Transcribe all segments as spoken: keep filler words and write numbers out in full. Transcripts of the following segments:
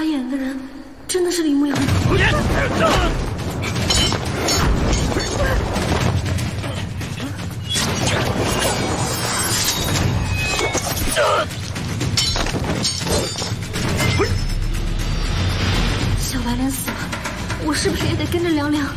瞎眼的人真的是李牧阳吗？小白莲死了，我是不是也得跟着凉凉？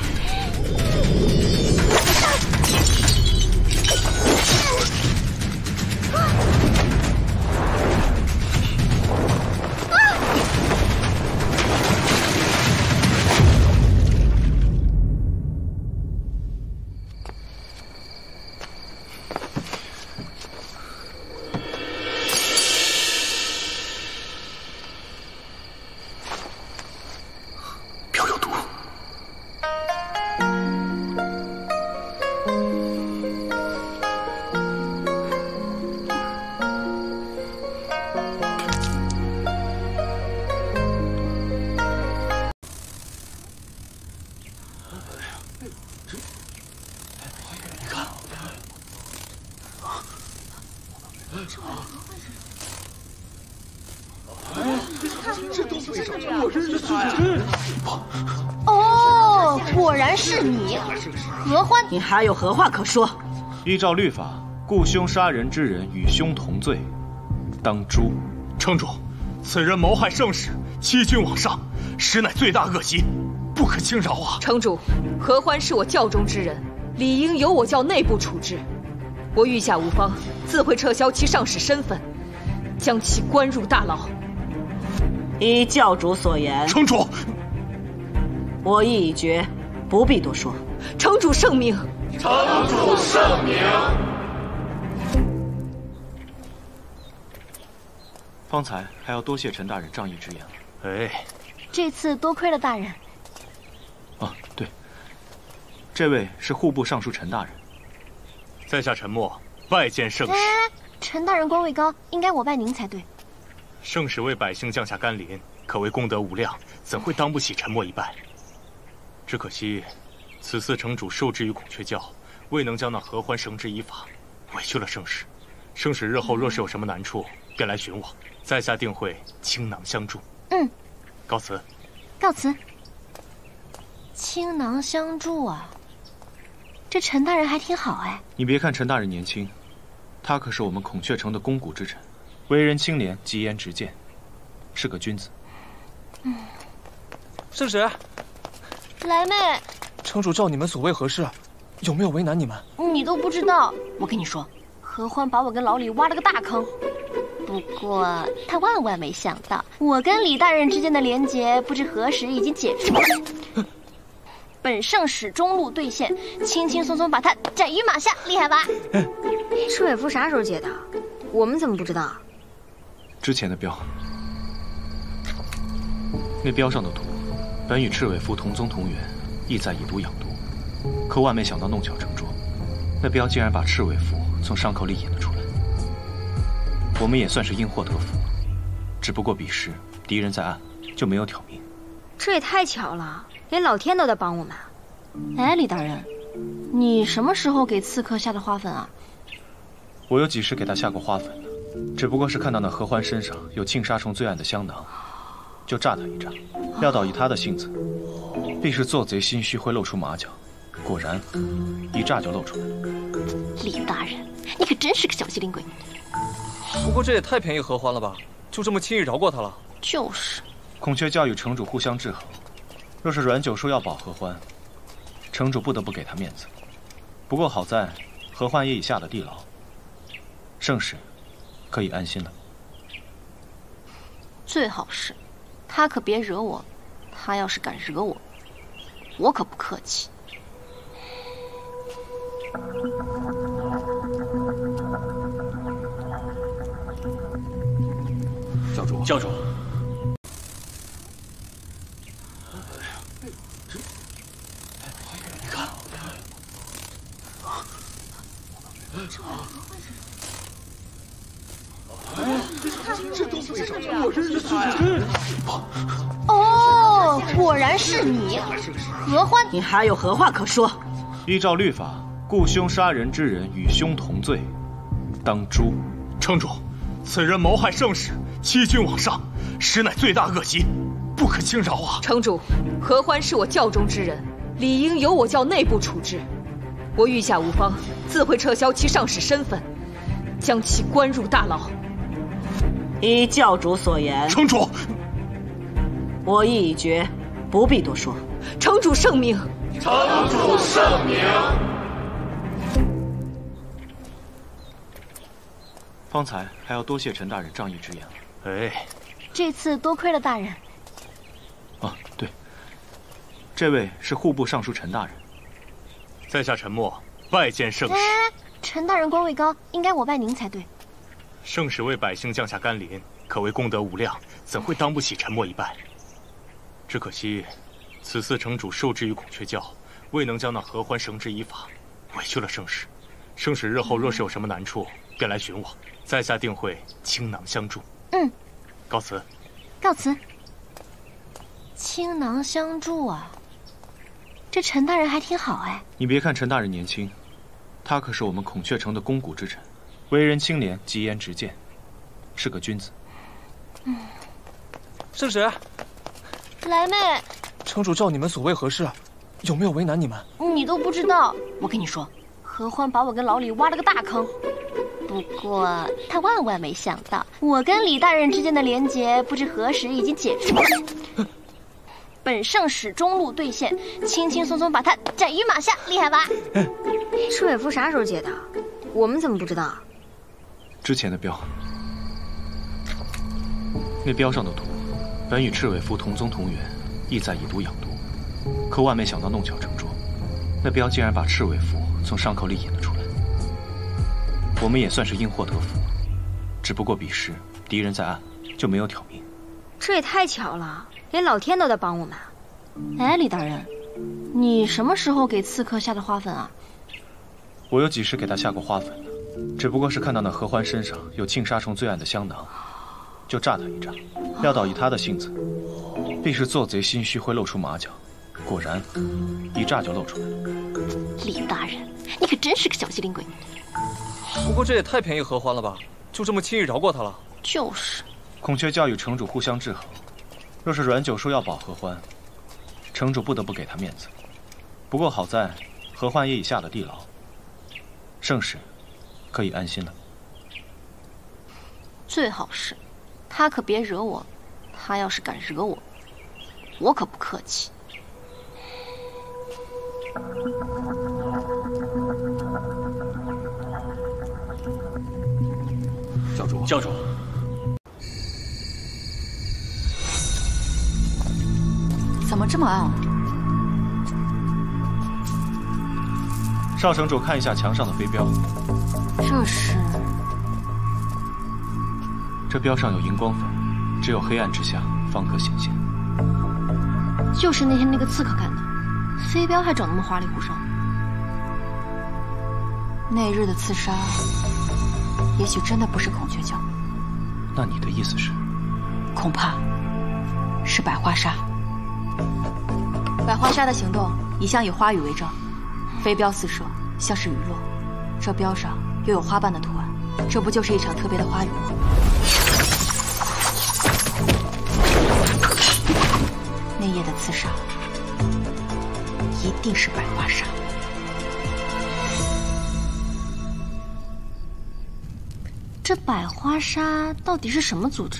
哦，果然是你，合欢！ 你还有何话可说？ 依照律法，雇凶杀人之人与凶同罪，当诛。 城主，此人谋害圣使，欺君罔上，实乃罪大恶极，不可轻饶啊！ 城主，合欢是我教中之人，理应由我教内部处置。我御下无方，自会撤销其上使身份，将其关入大牢。 依教主所言， 城主， 我意已决，不必多说。 城主圣明。 城主圣明。 方才还要多谢陈大人仗义直言了。 哎， 这次多亏了大人。 哦，对，这位是户部尚书陈大人。 在下陈默拜见圣使。 哎，陈大人官位高，应该我拜您才对。 圣使为百姓降下甘霖，可谓功德无量，怎会当不起陈默一拜？只可惜，此次城主受制于孔雀教，未能将那合欢绳之以法，委屈了圣使。圣使日后若是有什么难处，便来寻我，在下定会倾囊相助。 嗯， 告辞。 告辞。倾囊相助啊，这陈大人还挺好哎。 你别看陈大人年轻，他可是我们孔雀城的肱骨之臣。为人清廉，极言直谏，是个君子。 嗯， 圣使， 来妹， 城主召你们所为何事？有没有为难你们？ 你都不知道。我跟你说，合欢把我跟老李挖了个大坑。不过他万万没想到，我跟李大人之间的连结，不知何时已经解除了。本圣使中路兑现，轻轻松松把他斩于马下，厉害吧？ 赤尾符啥时候解的？我们怎么不知道？ 之前的标，那标上的图，本与赤尾符同宗同源，意在以毒养毒。可万没想到弄巧成拙，那标竟然把赤尾符从伤口里引了出来。我们也算是因祸得福，只不过彼时敌人在暗，就没有挑明。 这也太巧了，连老天都在帮我们。 哎，李大人，你什么时候给刺客下的花粉啊？ 我有几时给他下过花粉呢？只不过是看到那合欢身上有沁杀虫最暗的香囊，就炸他一炸。料到以他的性子，必是做贼心虚，会露出马脚。果然，一炸就露出来了。 李大人，你可真是个小机灵鬼。 不过这也太便宜合欢了吧？就这么轻易饶过他了？ 就是。 孔雀教与城主互相制衡，若是阮九叔要保合欢，城主不得不给他面子。不过好在合欢也已下了地牢，圣使可以安心了。 最好是，他可别惹我。他要是敢惹我，我可不客气。 教主，教主。你看， 这都为什么？我真是哦，果然是你，合欢！ 你还有何话可说？ 依照律法，雇凶杀人之人与凶同罪，当诛。 城主，此人谋害圣使，欺君罔上，实乃罪大恶极， 不可轻饶啊！ 城主，合欢是我教中之人，理应由我教内部处置。我御下无方，自会撤销其上使身份，将其关入大牢。 依教主所言， 城主， 我意已决，不必多说。 城主圣明。 城主圣明。 方才还要多谢陈大人仗义直言了。 哎， 这次多亏了大人。 啊，对，这位是户部尚书陈大人。 在下陈默拜见圣使。 陈大人官位高，应该我拜您才对。 圣使为百姓降下甘霖，可谓功德无量，怎会当不起陈默一拜？只可惜，此次城主受制于孔雀教，未能将那合欢绳之以法，委屈了圣使。圣使日后若是有什么难处，便来寻我，在下定会倾囊相助。 嗯， 告辞。 告辞。倾囊相助啊，这陈大人还挺好哎。 你别看陈大人年轻，他可是我们孔雀城的肱骨之臣，为人清廉，极言直谏，是个君子。 嗯， 圣使， 来妹， 城主召你们所为何事？有没有为难你们？ 你都不知道。我跟你说，合欢把我跟老李挖了个大坑。不过他万万没想到，我跟李大人之间的连结，不知何时已经解除了。本圣使中路兑现，轻轻松松把他斩于马下，厉害吧？ 赤尾符啥时候解的？我们怎么不知道？ 之前的标，那标上的图，本与赤尾符同宗同源，意在以毒养毒。可万没想到弄巧成拙，那标竟然把赤尾符从伤口里引了出来。我们也算是因祸得福，只不过彼时敌人在暗，就没有挑明。 这也太巧了，连老天都在帮我们。 哎，李大人，你什么时候给刺客下的花粉啊？ 我有几时给他下过花粉呢？只不过是看到那合欢身上有沁杀虫最暗的香囊，就炸他一炸。料到以他的性子，必是做贼心虚会露出马脚。果然，一炸就露出来了。 李大人，你可真是个小机灵鬼。 不过这也太便宜合欢了吧？就这么轻易饶过他了？ 就是。 孔雀教与城主互相制衡，若是阮九叔要保合欢，城主不得不给他面子。不过好在合欢也已下了地牢，圣使可以安心了。 最好是，他可别惹我。他要是敢惹我，我可不客气。 教主，教主， 怎么这么暗？ 少城主，看一下墙上的飞镖。 这是？ 这标上有荧光粉，只有黑暗之下方可显现。 就是那天那个刺客干的，飞镖还整那么花里胡哨。 那日的刺杀，也许真的不是孔雀教。 那你的意思是？ 恐怕是百花杀。百花杀的行动一向以花语为证，飞镖四射，像是雨落。这标上又有花瓣的图案，这不就是一场特别的花雨吗？那夜的刺杀，一定是百花杀。 这百花杀到底是什么组织？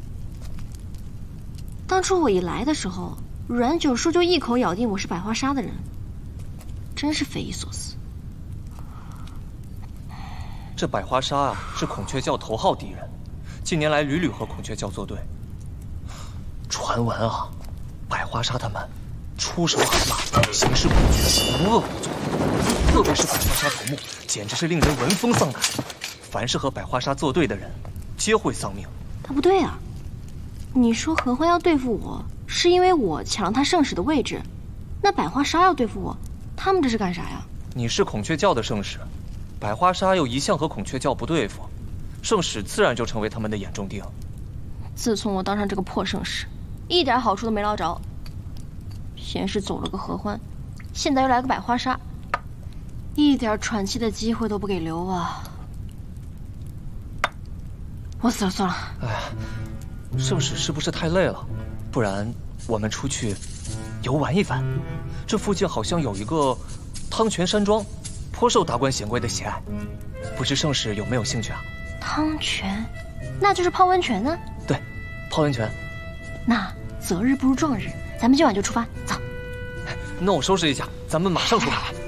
当初我一来的时候，阮九叔就一口咬定我是百花杀的人，真是匪夷所思。 这百花杀啊，是孔雀教头号敌人，近年来屡屡和孔雀教作对。传闻啊，百花杀他们出手狠辣，行事果决，无恶不作。特别是百花杀头目，简直是令人闻风丧胆。凡是和百花杀作对的人，皆会丧命。 他不对啊！你说合欢要对付我，是因为我抢了他圣使的位置，那百花杀要对付我，他们这是干啥呀？ 你是孔雀教的圣使，百花杀又一向和孔雀教不对付，圣使自然就成为他们的眼中钉。 自从我当上这个破圣使，一点好处都没捞着。先是走了个合欢，现在又来个百花杀，一点喘气的机会都不给留啊！我死了算了。 哎，圣使是不是太累了？ 不然我们出去游玩一番。这附近好像有一个汤泉山庄，颇受达官显贵的喜爱，不知盛世有没有兴趣啊？ 汤泉，那就是泡温泉呢。 对，泡温泉。 那择日不如撞日，咱们今晚就出发，走。 那我收拾一下，咱们马上出发。